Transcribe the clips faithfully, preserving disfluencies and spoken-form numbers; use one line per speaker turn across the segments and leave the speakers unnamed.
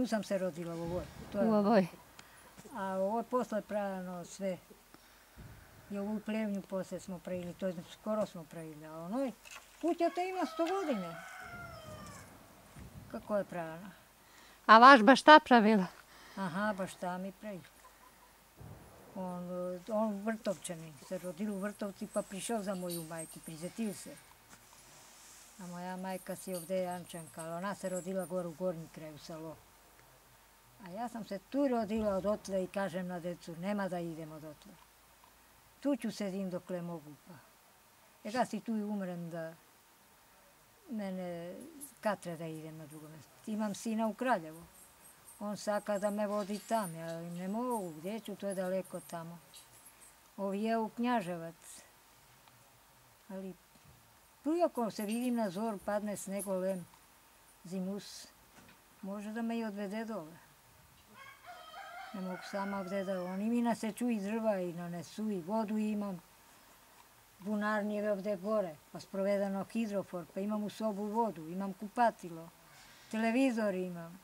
Tu sam se rodila u ovoj.
U ovoj.
A ovo posle pravno sve. I ovu plevnju posle smo pravili, to je skoro smo pravili. A onoj kuća te ima sto godine. Kako je pravna?
A vaš baš šta pravila?
Aha, baš šta mi pravi. On, on Vrtovčanin, se rodil u Vrtovci pa prišao za moju majku, prizetil se. A moja majka si ovde Jančanka, ali ona se rodila gore u gornji kraju Salo. A ja sam se tu rodila odotle i kažem na decu, nema da idemo odotle. Tu ću sedim dokle mogu pa. Jer ja si tu i umrem da mene katre da idem na drugo mjesto. Imam sina u Kraljevu. On saka da me vodi tam, ja ne mogu, gdje ću, to je daleko tamo. Ovi je u Knjaževac. Ali ako se vidim na zor, padne sneg olem, zimus, može da me i odvede dole. Ne mogu sama ovdje da, oni mi naseču i drva i nanesu i vodu imam. Bunarnjeve ovdje gore, pa sprovedano hidrofor, pa imam u sobu vodu, imam kupatilo, televizor imam.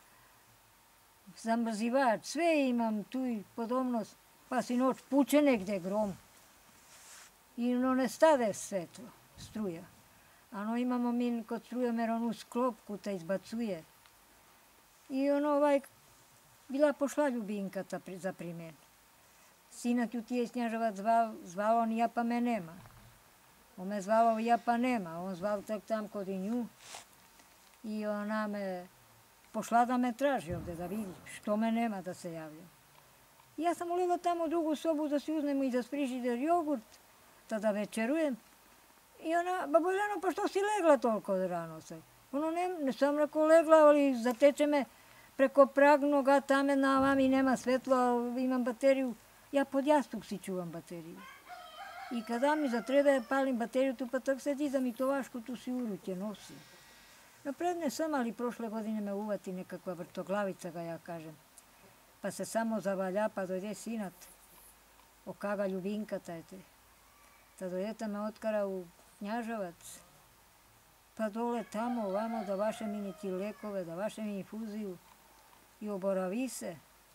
Zamrzivač, sve imam tu i podobnost, pa si noć puče negdje grom. I no ne stade svetlo, struja. Ano imamo mi kod strujomer onu sklopku te izbacuje. I ono ovaj, bila pošla Ljubinka za primjer. Sina tu ti je Snježevac zvao, zvao on ja pa me nema. On me zvao ja pa nema, on zvao tek tam kod i nju. I ona me pošla da me traži ovdje, da vidi što me nema da se javlja. Ja sam ulila tamo u drugu sobu da si uzmemo i za frižider jogurt, tada večerujem. I ona, baboljano, pa što si legla toliko rano sad? Ono, ne, ne sam rekao legla, ali zateče me preko pragnoga, tame na vami nema svetlo, imam bateriju. Ja pod jastuk si čuvam bateriju. I kada mi zatrebe, palim bateriju tu, pa tak sedi za mi to vaško, tu si u ruke nosi. Napred ne sam, ali prošle godine me uvati nekakva vrtoglavica, ga ja kažem. Pa se samo zavalja, pa dojde sinat. Okaga Ljubinka tajte. Ta dojeta me otkara u Knjaževac. Pa dole tamo, ovamo, da vaše mi ti lekove, da vaše mi infuziju. I oboravi se.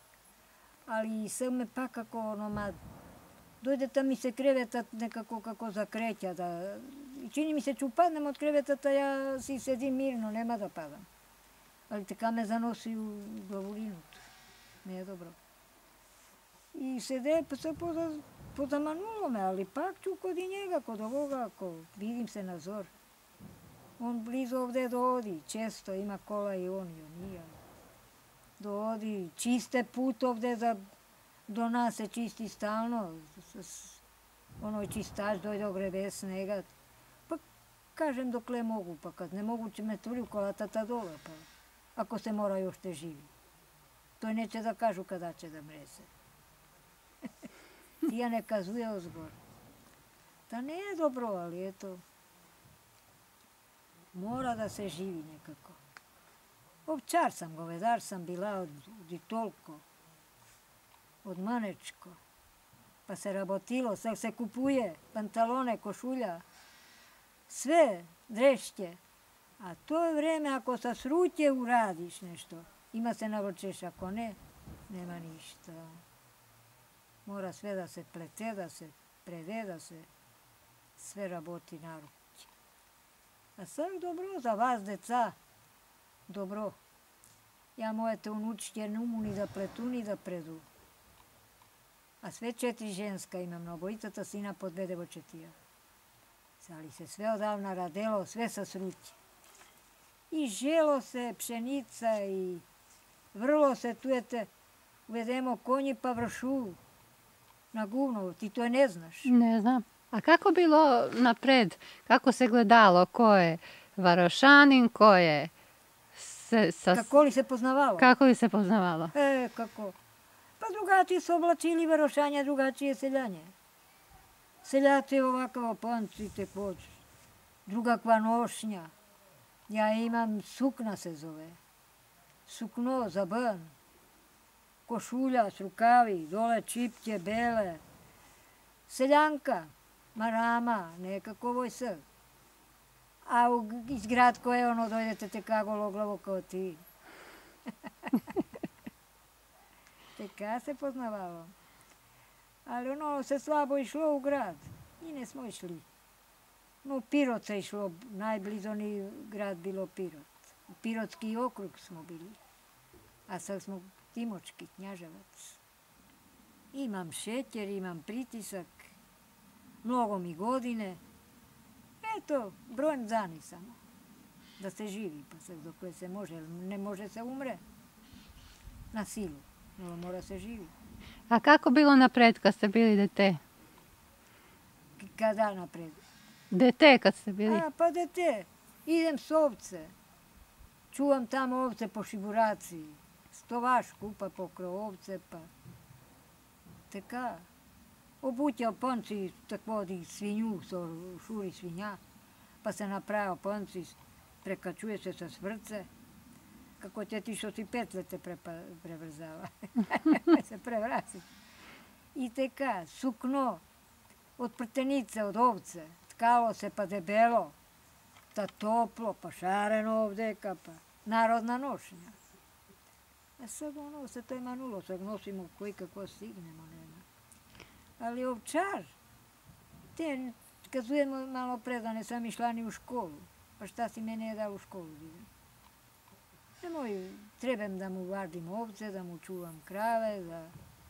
Ali sve me pa kako ono, ma, dojde tam mi se kreveta nekako kako zakreća, da, čini mi se ću padnem od krevetata, ja si sedim mirno, nema da padam. Ali teka me zanosi u glavulinu, nije dobro. I sede, pa se poza, pozamanulo me, ali pak ću kod i njega, kod ovoga, ako vidim se na zor. On blizu ovdje dodi, često ima kola i on i on i ja. Dodi, čiste put ovdje da do nas se čisti stalno. Ono čistač dojde ogrebe snega. Pa kažem dokle mogu, pa kad ne mogu će me turi u kolatata dole, pa ako se mora još te živi. To neće da kažu kada će da mrese. Tija ne kazuje ozgor. Da ne je dobro, ali eto, mora da se živi nekako. Ovčar sam, govedar sam bila od, od toliko, od manečko. Pa se rabotilo, sad se kupuje pantalone, košulja, sve, drešće. A to je vreme ako sa sruće uradiš nešto, ima se navrčeš, ako ne, nema ništa. Mora sve da se plete, da se prede, da se sve raboti na ruke. A sad dobro za vas, deca, dobro. Ja mojete unučke ne umu ni da pletu, ni da predu. A sve četiri ženska imam, na obojicata sina pod dve devojčetija. Ali se sve odavna radelo, sve sa sruće. I želo se, pšenica i vrlo se, tujete, uvedemo konji pa vršu na guvno, ti to ne znaš.
Ne znam. A kako bilo napred? Kako se gledalo? Ko je varošanin, ko je... Se, sa...
Kako li se poznavalo?
Kako li se poznavalo?
E, kako? Pa drugačije su oblačili varošanja, drugačije seljanje. Seljaci ovako pancite pod, drugakva nošnja. Ja imam sukna se zove. Sukno za ban. Košulja s rukavi, dole čipke bele. Seljanka, marama, nekako ovoj sve. A iz grad koje ono dojdete te kako loglavo kao ti. ja se poznavalo. Ali ono se slabo išlo u grad. I ne smo išli. No, Pirot se išlo, najblizoni grad bilo Pirot. U Pirotski okrug smo bili. A sad smo Timočki, Knjaževac. Imam šećer, imam pritisak, mnogo mi godine. Eto, brojem dani samo. Da se živi, pa sad dok se može, ne može se umre. Na silu, no, mora se živi.
A kako bilo napred kad ste bili dete?
Kada napred?
Dete kad ste bili?
A, pa dete. Idem s ovce. Čuvam tamo ovce po šiburaciji. Stovaš kupa pokro ovce, pa... Така. Обутя пънци, такво ди свиню, шури свиня, па се направил пънци, прекачуе се с врце, како те ти, що си петлете превързава. се преврази. И така, сукно, от претеница, от овце, ткало се па дебело, та топло, па шарено овдека, па народна ношња. A sad ono se to je manulo, sad nosimo koji kako stignemo, nema. Ali ovčar, te, kazujemo malo pre da ne sam išla ni u školu, pa šta si mene je dao u školu da idem. Nemoj, trebam da mu vadim ovce, da mu čuvam krave, da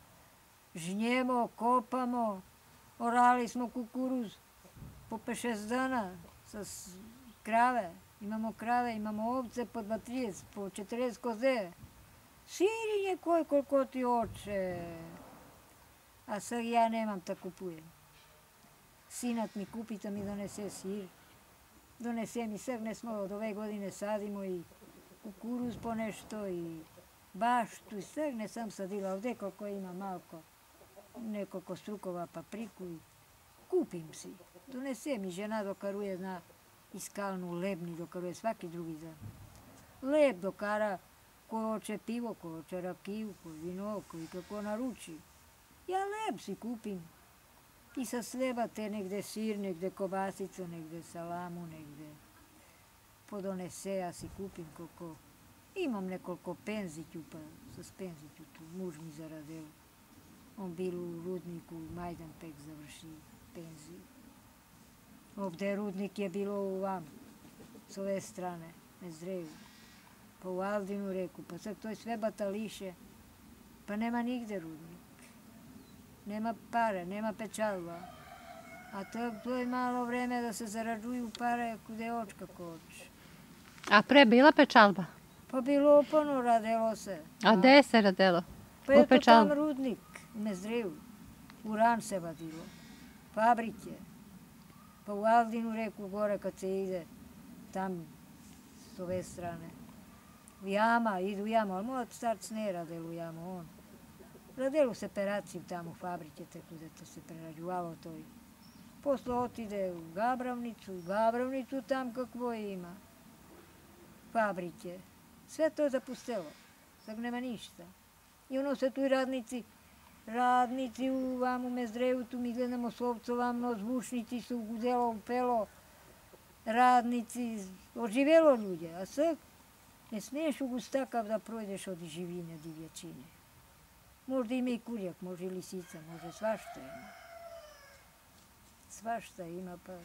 žnjemo, kopamo, orali smo kukuruz po pet šest dana sa krave, imamo krave, imamo ovce po dva trideset, po četrdeset koze. Sirinje koji koliko ti oče. A sad ja nemam da kupujem. Sinat mi kupi da mi donese sir. Donese mi sad, ne smo od ove godine sadimo i kukuruz po nešto i baštu i sad ne sam sadila ovdje koliko ima malko. Nekoliko strukova papriku i kupim si. Donese mi žena dokaruje na iskalnu lebni, dokaruje svaki drugi dan. Leb dokara. Ko hoće pivo, ko hoće rakiju, ko vino, koji kako naruči. Ja lep si kupim. I sa sleba te negde sir, negde kobasicu, negde salamu, negde podonese, ja si kupim koliko. Imam nekoliko penziću, pa sa penziću tu, muž mi zaradeo. On bil u rudniku, Majdanpek završi penziju. Ovde rudnik je bilo u vam, s ove strane, Mezreju. Pa u Aldinu reku, pa sad to je sve batališe, pa nema nigde rudnik. Nema pare, nema pečalba. A to, to je malo vreme da se zarađuju pare kude očka koč.
A pre bila pečalba?
Pa bilo opano, radelo se.
A gde se radelo?
Pa je to tam rudnik, u Mezreju. Uran se vadilo. Fabrike. Pa u Aldinu reku gore kad se ide, tam s ove strane. U jama, idu u jamu, ali moj starc ne radel u jamu, on. Radel u separaciju tamo u fabrike, tako da to se prerađuvalo to. Posle otide u Gabravnicu, u Gabravnicu tam kakvo ima. Fabrike. Sve to je zapustelo. Sad nema ništa. I ono se tu i radnici, radnici u vam u Mezreju, tu mi gledamo s ovcovamo, zvučnici su gudelo, upelo, radnici, oživelo ljude, a sad ne smiješ u gustakav da projdeš od živine, divjačine. Možda ima i kurjak, može i lisica, može svašta ima. Svašta ima, pa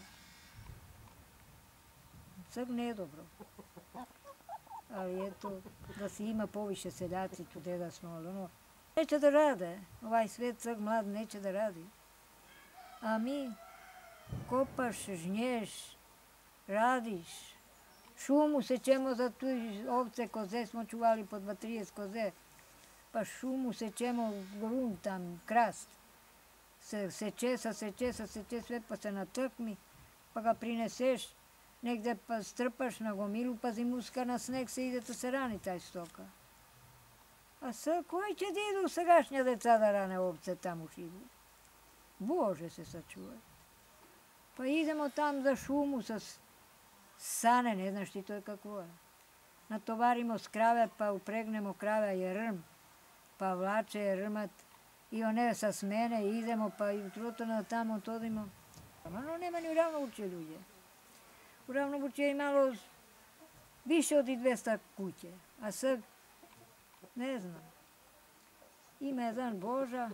sad ne je dobro. Ali eto, da se ima poviše sedaci tu gde da smo, ali ono, neće da rade. Ovaj svet sad mlad neće da radi. A mi kopaš, žnješ, radiš. Šumu sečemo za tu ovce, koze smo čuvali po dva trideset koze. Pa šumu sečemo, grunt tam, krast. Se seče, sa seče, sa seče sve pa se natrkmi, pa ga prineseš, negde pa strpaš na gomilu, pa zimuska na sneg se ide, to se rani taj stoka. A sad, koji će da idu sagašnja deca da rane ovce tamo u šibu? Bože se sačuvaj. Pa idemo tam za šumu sa sane, ne znaš ti to je kako je. Natovarimo s krave, pa upregnemo krave je rm, pa vlače je rmat, i one sa smene idemo, pa i utrotano tamo to odimo. Ono nema ni u Ravnovučje ljudje. U Ravnovučje je imalo više od dvesta kuće, a sad, ne znam. Ima jedan Boža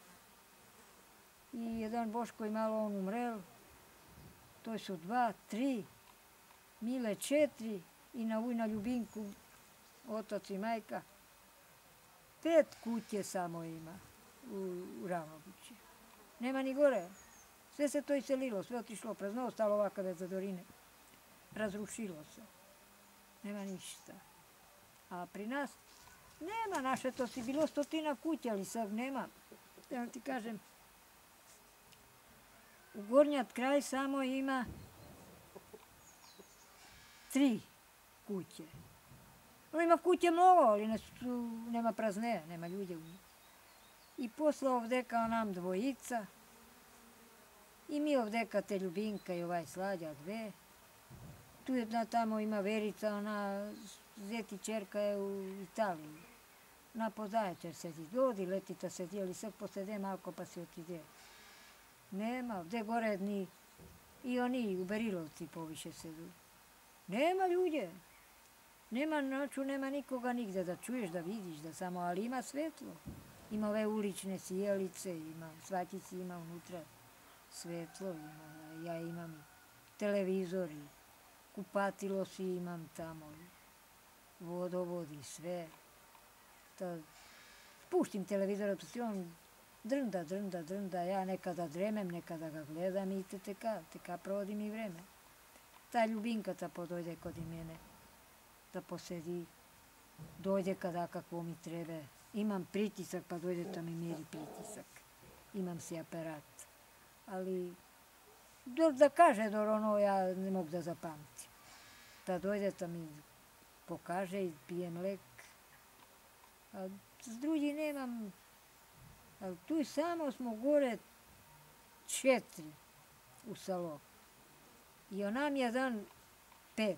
i jedan Boško i malo on umrel. To su dva, tri, Mile četiri i na Vujna Ljubinku, otac i majka. Pet kuće samo ima u, u Ravnobući. Nema ni gore. Sve se to iselilo, sve otišlo prazno, ostalo ovakve zadorine. Razrušilo se. Nema ništa. A pri nas nema naše, to si bilo stotina kuća, ali sad nema. Ja ti kažem, u Gornjat kraj samo ima tri kuće. No, ima kuće mnogo, ali ne su, nema prazne, nema ljudi u njih. I posle ovdeka nam dvojica. I mi ovdeka te Ljubinka i ovaj Slađa dve. Tu jedna tamo ima Verica, ona zeti čerka je u Italiji. Ona poznaje će se ti dodi, letita se dijeli, sad posede malko pa se otide. Nema, ovde gore ni i oni u Berilovci poviše sedu. Nema ljude. Nema noću, nema nikoga nigde da čuješ, da vidiš, da samo, ali ima svetlo. Ima ove ulične sjelice, ima, svakici ima unutra svetlo, ima, ja imam televizor i kupatilo si imam tamo, vodovod i sve. Ta, spuštim televizora, to si on drnda, drnda, drnda, ja nekada dremem, nekada ga gledam i te teka, teka provodim i vreme. Ta Ljubinka ta podojde kod i mene, da posedi, dojde kada kakvo mi trebe. Imam pritisak, pa dojde da mi meri pritisak. Imam si aparat. Ali, da kaže do ono, ja ne mogu da zapamtim. Da dojde da mi pokaže i pijem lek. A s drugi nemam, ali tu samo smo gore četiri u salo. I onam jedan pet.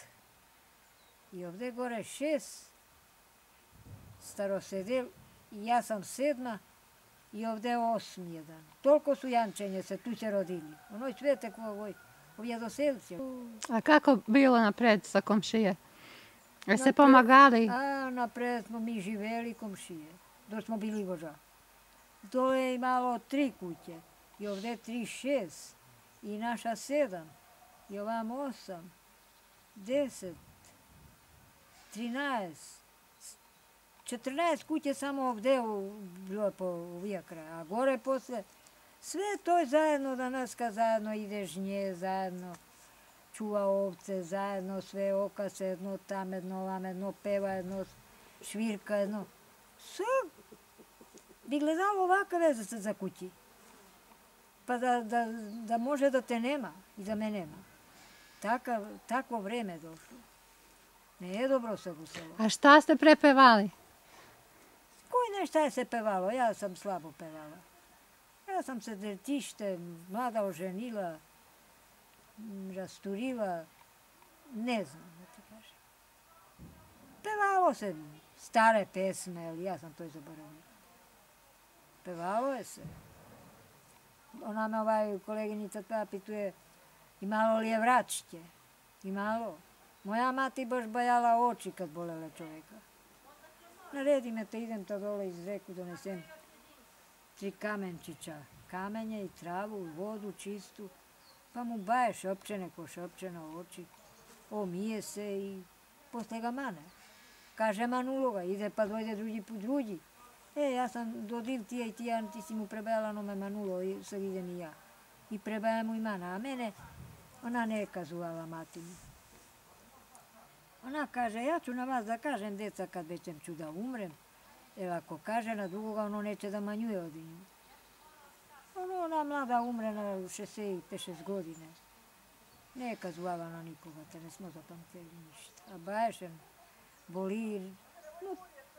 I ovde gore šest, starosedel, i ja sam sedma, i ovde osam jedan. Toliko su jančenje se, tu se rodili. Onoj Svetek ovoj, ovdje doselci.
A kako bilo napred sa komšije? Jel se pomagali?
A napred smo mi živeli komšije, dok smo bili voža. Dole je imalo tri kuće, i ovde tri, šest, i naša sedam, i ovam osam, deset, trinaest, četrnaest kuće samo ovde bilo po ovija kraja, a gore posle sve to je zajedno danas, kad zajedno ide žnje, zajedno čuva ovce, zajedno sve oka se jedno, tam jedno, vam jedno, peva jedno, švirka jedno. Sve bi gledalo ovakve veze za kući. Pa da, da, da može da te nema i da me nema. Takav, takvo vreme došlo. Ne je dobro se u selu.
A šta ste prepevali?
Koji ne šta je se pevalo, ja sam slabo pevala. Ja sam se detište, mlada oženila, rasturila, ne znam da ti kažem. Pevalo se stare pesme, ali ja sam to i zaboravila. Pevalo je se. Ona me ovaj koleginica tva pituje, i malo li je vraćće? I malo. Moja mati baš bajala oči kad bolele čoveka. Naredi me te idem ta dole iz reku, donesem tri kamenčića, kamenje i travu, vodu čistu, pa mu baje šopčene ko šopčeno oči, omije se i posle ga mane. Kaže Manulova, ide pa dojde drugi put drugi. E, ja sam dodil tije i tija, ti si mu prebajala nome Manulo, i sad idem i ja. I prebaja mu i mana, a mene ona ne kazuvala matinu. Ona kaže, ja ću na vas da kažem, deca, kad većem ću da umrem, jer ako kaže na drugoga, ono neće da manjuje od nju. Ono, ona mlada umre na šezdeset pet šest godine. Ne kazuvala na nikoga, te ne smo zapamtili ništa. A baješen, bolir, no,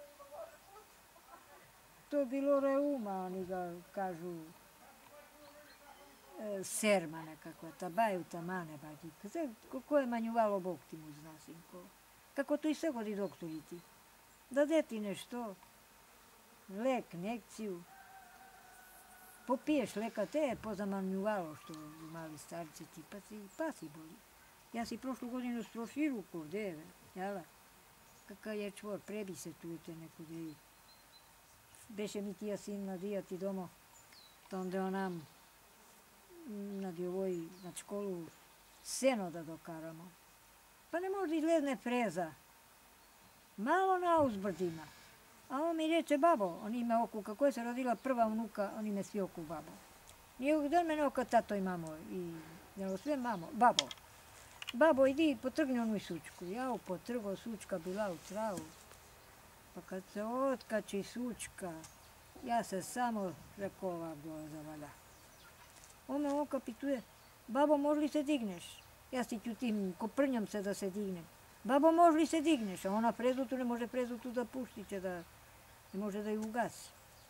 to bilo reuma, oni ga kažu, e, serma nekakva, ta baju tamane bađi. Ko je manjuvalo, Bog ti mu zna, sinko. Kako to i sve godi doktoriti. Da deti nešto, lek, nekciju, popiješ leka, te je pozamanjuvalo što mali starci ti, pa si, pa si boli. Ja si prošlu godinu stroši ruku ovdje, jela? Kakav je čvor, prebi se tu te neku deju. беше ми тия син надијат и домо, та онде онам на овој на школу сено да докарамо. Па не може да излезне фреза. Мало на узбрд има. А он ми рече, бабо, он има оку, како се родила прва внука, он име сви оку бабо. Нијак ден мене ока тато и мамо, и нело све мамо, бабо. Бабо, иди потргни ону сучку. Јао потрго, сучка била у траву. Па kad se otkači sučka, ja se samo reko ovako zavalja. On me oka pituje, babo, može li se digneš? Ja si ćutim, koprnjam se da se dignem. Babo, može li se digneš? A ona prezutu ne može prezutu da pušti će, da ne može da ju ugasi.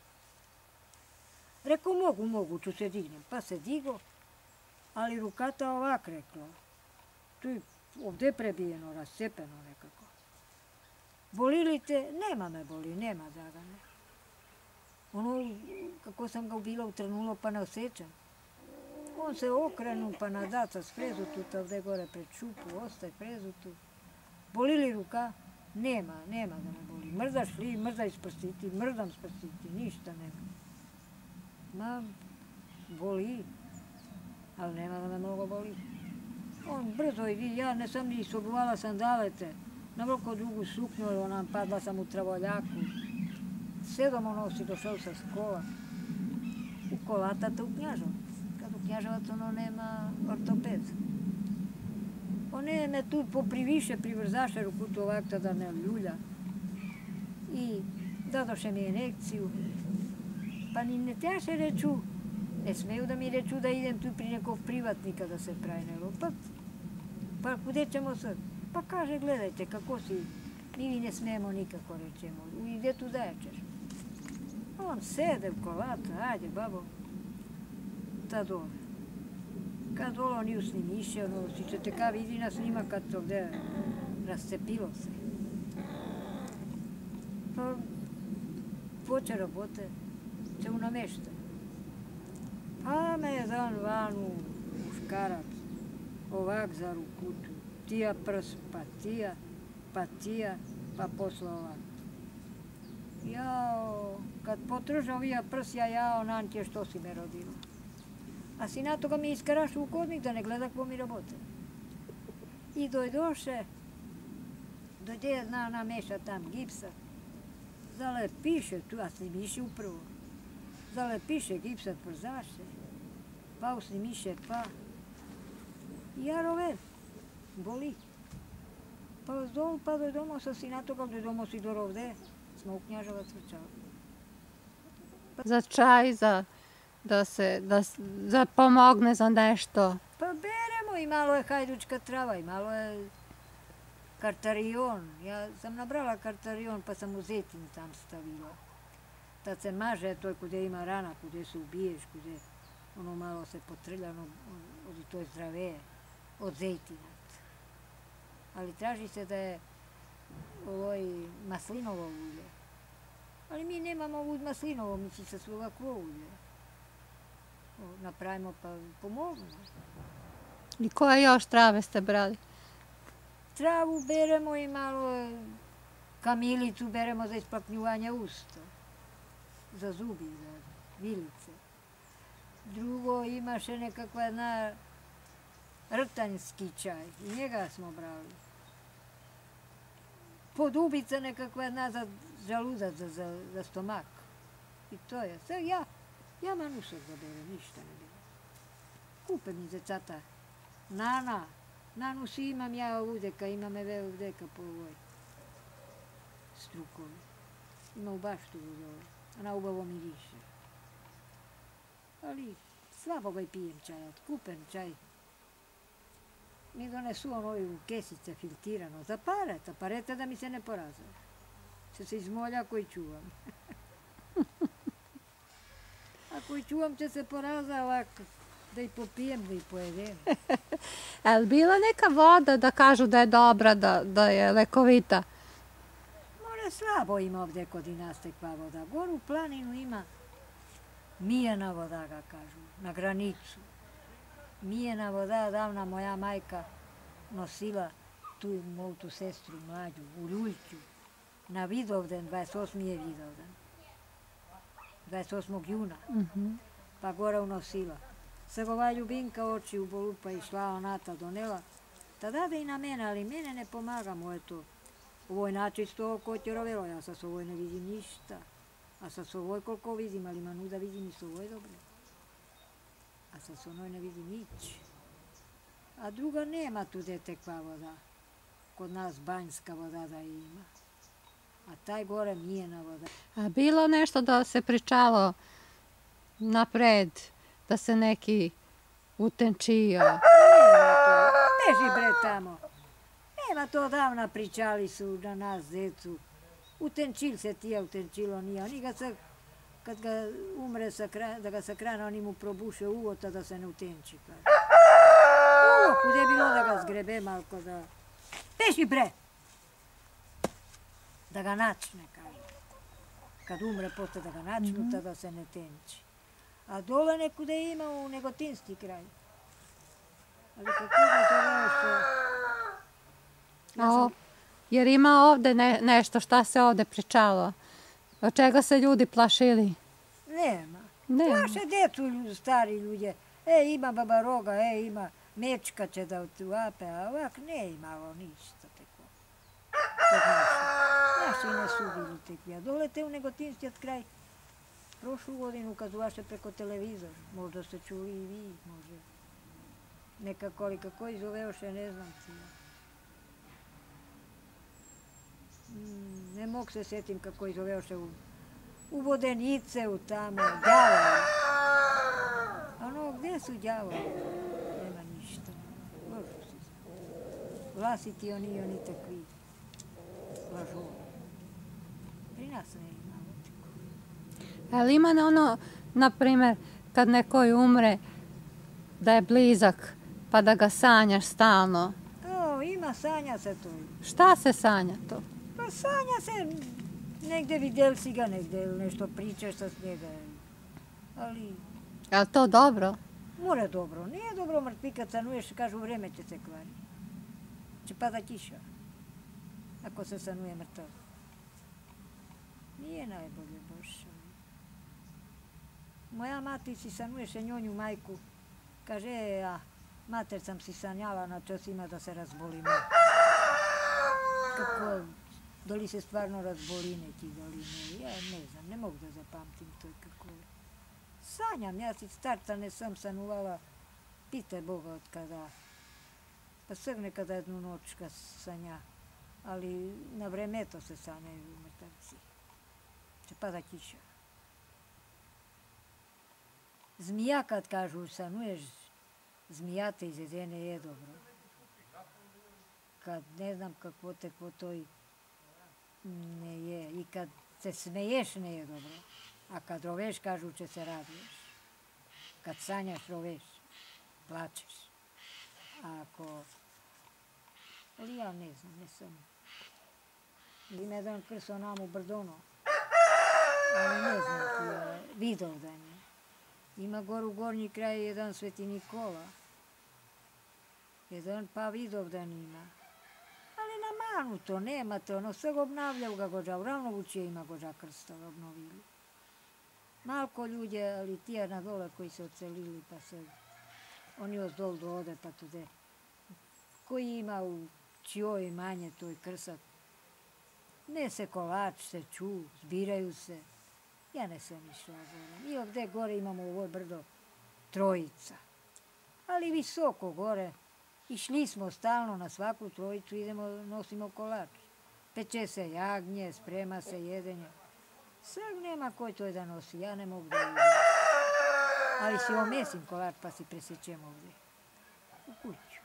Reko, mogu, mogu, ću se dignem. Pa se digo, ali rukata ovak rekla. Tu je ovde prebijeno, rascepeno nekako. Boli li te? Nema me boli, nema Dragane. Ono, kako sam ga ubila, utrenulo pa ne osjećam. On se okrenu pa nadaca s prezututa ovde gore pred šupu, ostaj prezutu. Boli li ruka? Nema, nema da me boli. Mrzaš li, mrzaj s prstiti, mrzam s prstiti, ništa nema. Ma, boli, ali nema da me mnogo boli. On brzo i ja ne sam ni sobuvala sandalete. Na vrlo dugu suknju, onam padla sam u travoljaku. Sedom ono si došao sa škola. U kolatata u Knjaževac. Kad u Knjaževac ono nema ortoped. One me tu popriviše privrzaše rukutu ovakta da ne ljulja. I dadoše mi injekciju. Pa ni ne tjaše reču, ne smeju da mi reču da idem tu pri nekog privatnika da se pravi. Pa, pa kude ćemo sad? Pa kaže, gledajte kako si, mi vi ne smijemo nikako, rečemo. I gdje tu daječeš? On sede u kolata, ajde babo, ta dole. Kad dole on ju snimiše, ono, si ćete ka vidi na snima kad to gde rascepilo se. Pa, poče rabote, se unamešta. Pa me je dan vanu muškarac, ovak za rukutu. Tija prs, pa tija, pa tija, pa posle ovako. Jao, kad potržam vija prs, ja jao, Nantje, što si me rodila. A sina toga mi iskaraš u kodnik da ne gleda ko mi rabote. I dojdoše, dojde zna nameša tam gipsa, zalepiše tu, a snimiše upravo, zalepiše gipsa przaše, pa usnimiše pa. Ja rove, boli. Pa zdol, pa dojdomo sa sina toga, dojdomo si do rovde, smo u Knjaževac vrčali.
Za čaj, za da se da, za pomogne za nešto.
Pa beremo i malo je hajdučka trava i malo je kartarion. Ja sam nabrala kartarion pa sam u zetin tam stavila. Tad se maže, to je kude ima rana, kude se ubiješ, kude ono malo se potrlja, ono, ono, to je zdrave, od zetina. Ali traži se da je ovoj maslinovo ulje. Ali mi nemamo ovu maslinovo, mi će se ovakvo ulje. Napravimo pa pomogu.
I koje još trave ste brali?
Travu beremo i malo kamilicu beremo za isplaknjuvanje usta. Za zubi, za vilice. Drugo imaše nekakva jedna rtanjski čaj i njega smo brali. Podobica nekakva jedna za žaludac, za, za, za stomak. I to je sve. Ja, ja manušak zaberem, ništa ne bilo. Kupe mi zecata. Nana, nanu si imam ja ovdeka, imam eve ovdeka po ovoj strukovi. Ima u baštu ovdje, ona ubavo miriše. Ali slabo ga i pijem čaj, kupen čaj. Mi donesu ono u kesice filtirano, za pareta, pareta da mi se ne poraza. Se se izmolja koji čuvam. A koji čuvam će se poraza ovako, da i popijem, da i pojedem.
Je li bila neka voda da kažu da je dobra, da, da je lekovita?
More slabo ima ovdje kod i nas tekva voda. Gor u planinu ima mijena voda, ga kažu, na granicu. Mijena voda, davna moja majka nosila tu moju tu sestru mlađu u Ljuljću na Vidovdan, dvadeset osmi je Vidovdan. dvadeset osmog juna,
Mhm.
pa gore unosila. Sad ova Ljubinka oči u bolupa išla, onata donela. Tada da i na mene, ali mene ne pomaga moje to. Ovo je načisto ko tjerovelo, ja sa s ovoj ne vidim ništa. A sa s ovoj koliko vidim, ali manu da vidim i s ovoj dobro. A sa s onoj ne vidim nič. A druga nema tu gde tekva voda. Kod nas banjska voda da ima. A taj gore mijena voda.
A bilo nešto da se pričalo napred, da se neki utenčio?
Nema to. Beži bre tamo. Nema to davna pričali su na nas decu. Utenčil se tija, utenčilo nije. Oni ga se, kad ga umre sa kra, da ga sakrana, oni mu probuše uvo, tada se ne utenči. Uvo, kude je bilo da ga zgrebe malko da... Beži bre! Da ga načne, kaže. Kad umre posle da ga načnu, tada se ne tenči. A dole nekude ima u Negotinski kraj. Ali kako ga zove što...
A o- jer ima ovde ne- nešto, šta se ovde pričalo? Od čega se ljudi plašili?
Nema.
Nema.
Plaše decu lju- stari ljudi. E, ima baba roga, e, ima mečka će da uvape, a ovak ne imalo ništa teko. Kod naši. Naši ne su bili tekvi. A dole te u Negotinski od kraj. Prošlu godinu ukazuvaše preko televizora. Možda ste čuli i vi, može. Nekako, ali kako ih zoveoše, ne znam ti. Mm, Ne mogu se sjetim kako ih zoveoše u, u Vodenice, u tamo, đavola. Ono, gdje su đavola? Nema ništa. Božu se. Vlasiti oni i oni takvi. Lažu. Pri nas ne imamo tako.
Ali ima na ono, na primjer, kad nekoj umre, da je blizak, pa da ga sanjaš stalno.
O, ima, sanja se to.
Šta se sanja to?
Pa sanja se, negde vidjeli si ga negde, ili nešto pričaš sa s njega. Ali,
Je li to dobro?
mora dobro. Nije dobro mrtvi kad sanuješ, kažu vreme će se kvari. Će pada kiša. Ako se sanuje mrtav. Nije najbolje baš. Moja mati si sanuješ njonju majku. Kaže, e, a mater sam si sanjala na časima da se razbolimo. Kako, da li se stvarno razboli neki, da li ne, ja ne znam, ne mogu da zapamtim to kako je. Sanjam, ja si starca ne sam sanuvala, pitaj Boga od kada. Pa sve nekada jednu noć kad sanja, ali na vremeto se sanjaju mrtavci. Će pada kiša. Zmija kad kažu sanuješ, zmijate izjedene je dobro. Kad ne znam kako te po toj ne je. I kad se smeješ ne je dobro. A kad roveš kažu će se raduješ. Kad sanjaš roveš, plačeš. A ako... Ali ja ne znam, ne sam... Ima jedan krso nam u Brdono. Ali ne znam ti je Vidovdan je. Ima gor u gornji kraj jedan Sveti Nikola. Jedan pa Vidovdan ima. Ali na manu to nema to, ono sve ga obnavljaju ga gođa. U Ravnovučje ima gođa krsta obnovili. Malko ljudje, ali tija na dole koji se ocelili pa se... Oni od dol dode pa tude. Koji ima u čijoj manje toj krsat. Ne se kolač, se ču, zbiraju se. Ja ne sam išla gore. I ovdje gore imamo u ovoj brdo trojica. Ali visoko gore. Išli smo stalno na svaku trojicu, idemo, nosimo kolač. Peče se jagnje, sprema se jedenje. Sad nema koji to da nosi, ja ne mogu da idem. Ali si omesim kolač pa si presečem ovdje. U kuću.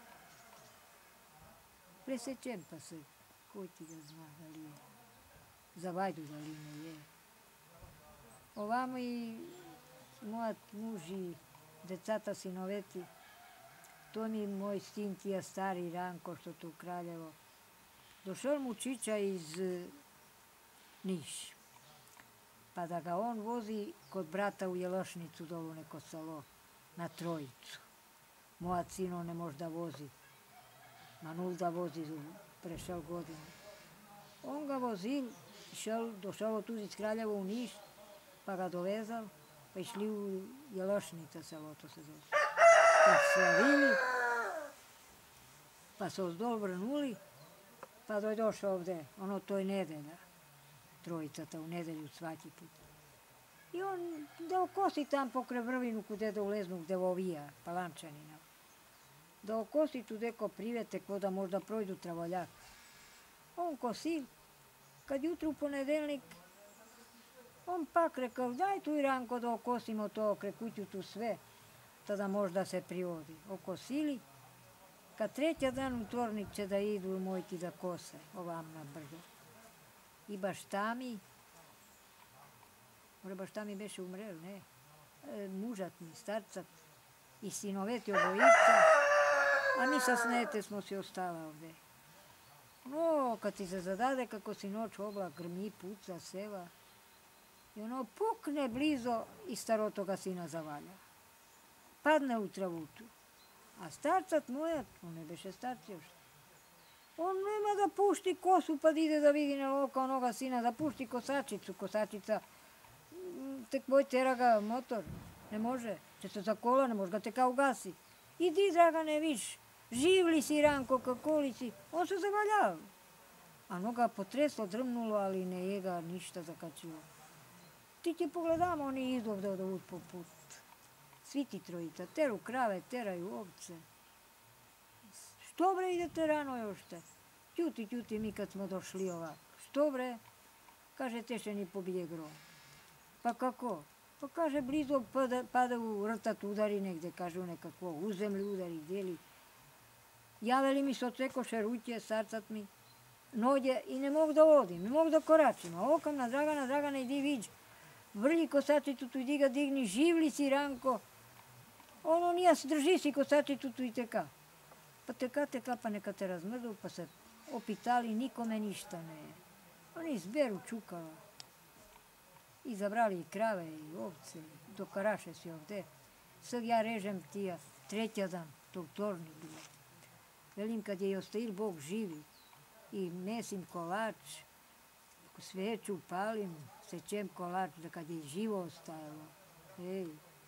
Presečem pa se, ko ti ga zna da li je. Za vajdu da li ne je. Ovamo i moja muž i decata sinoveti, to mi moj sin tija stari Ranko što tu u Kraljevo. Došao mu čiča iz e, Niš. Pa da ga on vozi kod brata u Jelošnicu dolu neko selo na trojicu. Moja sino ne može da vozi. Manul da vozi prešao godinu. On ga vozil, šel, došao tu iz Kraljeva u Niš pa ga dovezal, pa išli u Jelošnica selo, to se zove. Pa slavili, pa se ozdol vrnuli, pa doj došao ovde, ono to je nedelja, trojica ta u nedelju svaki put. I on da okosi tam pokraj Vrvinu, kude da uleznu, gde ovija, Palančanina. Da okosi tu deko privete, ko da možda projdu travoljak. On kosi, kad jutru u ponedeljnik, on pak rekao, daj tu i Ranko da okosimo to, krekuću tu sve, tada možda se privodi. Okosili, kad treća dan u tornik će da idu mojki da kose, ovam na brdo. I baštami, mora baštami beše umrel, ne, e, mužat mi, starcat, i sinoveti obojica, a mi sa Snete smo si ostala ovde. No, kad ti se zadade kako si noć oblak grmi, puca, seva, i ono pukne blizo i starotoga sina zavalja. Padne u travutu. A starcat moja, on ne beše starci još, on nema da pušti kosu pa da ide da vidi na oka onoga sina, da pušti kosačicu, kosačica, tek boj tera ga motor, ne može, će se za kola, ne može ga teka ugasi. Idi, Dragane, viš, živ li si, Ranko, kako li si, on se zavaljao. A noga potreslo, drmnulo, ali ne je ga ništa zakačilo. Ti ti pogledamo, oni idu ovde od ovud po put. Svi ti trojica, teru krave, teraju ovce. Što bre idete rano još te? Ćuti, ćuti mi kad smo došli ovako. Što bre? Kaže, teše ni pobije grom. Pa kako? Pa kaže, blizu pada, pada u rtat udari negde, kaže u nekakvo, u zemlju udari, deli. Javeli mi se odsekoše ruke, sarcat mi, noge i ne mogu da odim, ne mogu da koračim. A okam na Dragana, Dragana, idi viđ. Vrlji kosačicu tu, idi ga digni, živli si, Ranko. Ono nije, drži si kosačicu tu i teka. Pa teka, teka, pa neka te razmrdu, pa se opitali, nikome ništa ne. Oni zberu čukala. I zabrali i krave i ovce, do karaše si ovde. Sad ja režem tija, treća dan, tog torni bilo. Velim, kad je i ostajil Bog živi i mesim kolač, sveću palim, sečem kolač, da kad je živo ostajalo. Ej,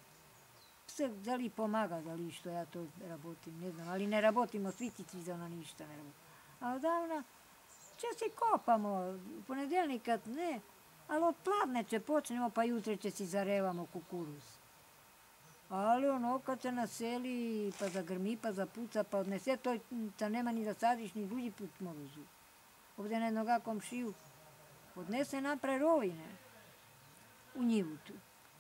se da li pomaga, da li što ja to rabotim, ne znam, ali ne rabotimo, svi ti tri dana ništa ne rabotimo. A odavna, će si kopamo, ponedeljnikat ne, ali od plavneće počnemo, pa jutre će si zarevamo kukuruz. Ali ono, kad se naseli, pa zagrmi, pa zapuca, pa odnese, to ta nema ni da sadiš, ni drugi put morozu. Ovde na jednoga komšiju, odnese napre rovine u njivu tu.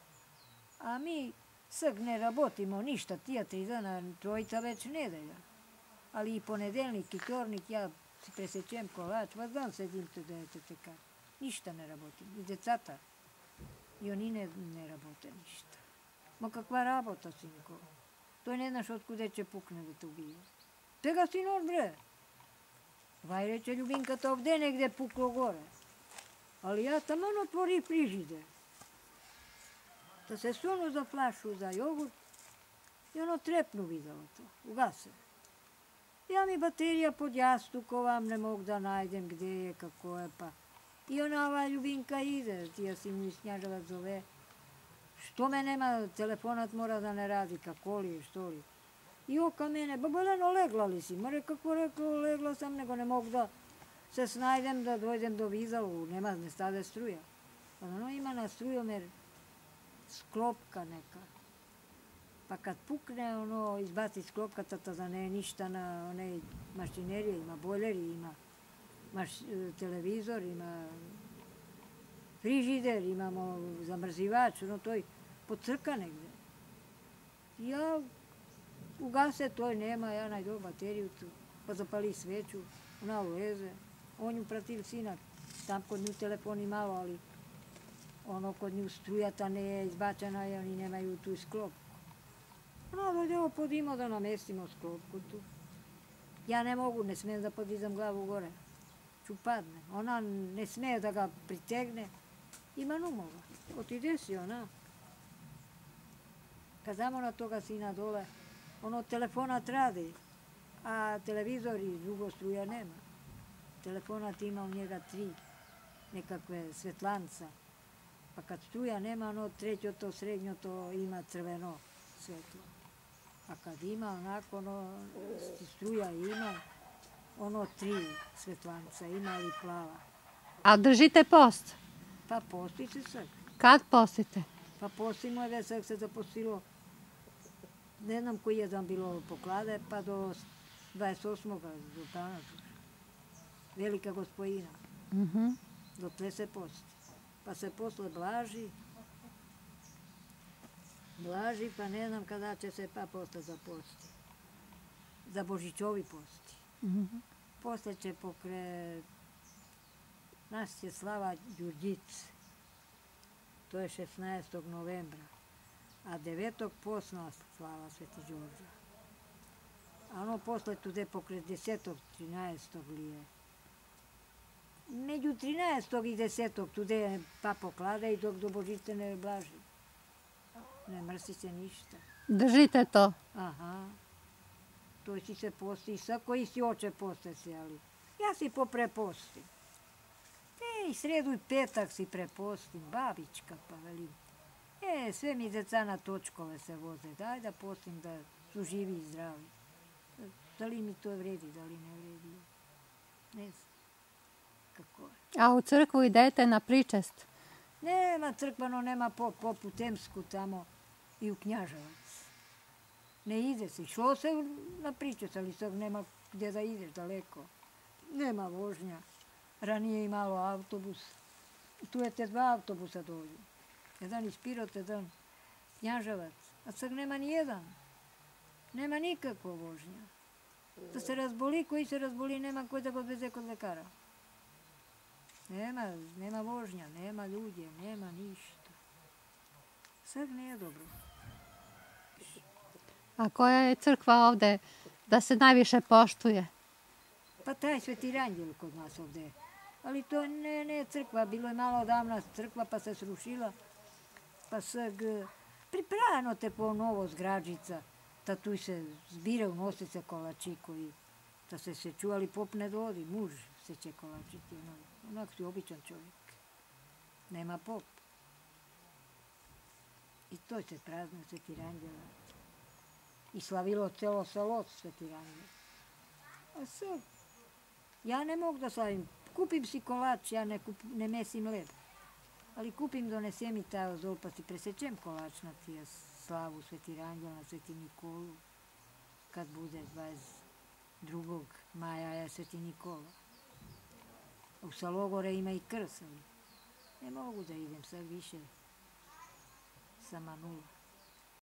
A mi sag ne rabotimo ništa, tija tri dana, trojica već nedelja. Ali i ponedeljnik i tornik, ja si presečem kolač, vas dan sedim te dete teka. Ništa ne rabotim, i decata. I oni ne, ne rabote ništa. Ma kakva rabota, sinko. To ne znaš otkude će pukne da te ubije. Tega si noć, bre. Vaj reče Ljubinka, to ovde negde puklo gore. Ali ja taman otvori frižider. Da se sunu za flašu za jogurt i ono trepnu videlo to, ugase. Ja mi baterija pod jastukovam, ne mogu da najdem gde je, kako je, pa. I ona ova Ljubinka ide, tija si mi Snjaževac zove. Što me nema, telefonat mora da ne radi, kako li je, što li. I oka mene, ba Baleno, legla li si? More, kako rekao, legla sam, nego ne mogu da se snajdem, da dojdem do Vizalu, nema, ne stade struja. Pa ono ima na strujomer sklopka neka. Pa kad pukne, ono, izbaci sklopka, tata da ne ništa na one mašinerije, ima bojleri, ima maš, televizor, ima frižider, imamo zamrzivač, ono to je pocrka negde. Ja ugase toj nema, ja najdu bateriju tu, pa zapali sveću, ona uleze, on ju pratil sina, tam kod nju telefoni malo, ali ono kod nju strujata ne je izbačena i oni nemaju tu sklopku. Ona dođe ovo podimo da namestimo sklopku tu. Ja ne mogu, ne smijem da podizam glavu gore, ću padne. Ona ne smije da ga pritegne, ima numova. Otide si ona. Kad damo na toga sina dole, ono telefonat radi, a televizor i drugo struja nema. Telefonat ima u njega tri nekakve svetlanca. Pa kad struja nema, ono treće to srednjo to ima crveno svetlo. A kad ima onako, ono, struja ima, ono tri svetlanca, ima i plava.
A držite post?
Pa posti se sad.
Kad postite?
Pa postimo je sad se zapostilo, ne znam koji je dan bilo poklade, pa do dvadeset osmog do danas. Velika gospojina.
Mhm.
Dotle se posti. Pa se posle blaži, blaži, pa ne znam kada će se pa posle zaposti. Za Božićovi posti.
Mhm.
Posle će pokre... Nas će slava Đurđic. To je šesnaestog novembra. A devetog posna slava Sveti Đorđa. A ono posle tude pokre desetog, trinaestog li je. Među trinaestog i desetog tude pa poklada i dok do Božice ne blaži. Ne mrsi se ništa.
Držite to?
Aha. To si se posti. Sa koji si oče poste se, ali ja si poprepostim. E, i sredu i petak si prepostim. Babička pa velim. E, sve mi deca na točkove se voze. Daj da postim da su živi i zdravi. Da li mi to vredi, da li ne vredi. Ne znam. Kako je.
A u crkvu idete na pričest?
Nema crkvano, nema pop, pop u Temsku tamo i u Knjaževac. Ne ide se. Šlo se na pričest, ali sad nema gdje da ideš daleko. Nema vožnja. Ranije imalo autobus. Tu je te dva autobusa dođu. Jedan iz Pirota, jedan Knjaževac. A sad nema ni jedan. Nema nikakvo vožnja. Da se razboli, koji se razboli, nema koji da ga odveze kod lekara. Nema, nema vožnja, nema ljudje, nema ništa. Sad nije dobro.
A koja je crkva ovde da se najviše poštuje?
Pa taj Sveti Ranđel kod nas ovde. Ali to ne, ne crkva, bilo je malo davna crkva pa se srušila. Pa sad pripravljeno te po novo zgrađica. Da tu se zbiraju nosice kolači koji da se se čuvali, pop ne dovodi, muž se će kolačiti. Onak si običan čovjek. Nema pop. I to se praznuje Sveti Ranđela. I slavilo celo selo Sveti Ranđel. A sad, ja ne mogu da slavim. Kupim si kolač, ja ne, kup, ne mesim led. Ali kupim, donesem i taj ozol, pa si presečem kolač na tija slavu Sveti Ranđel, na Sveti Nikolu. Kad bude dvadeset drugog maja je Sveti Nikola. U Salogore ima i krs, ali ne mogu da idem sad više. Sama nula.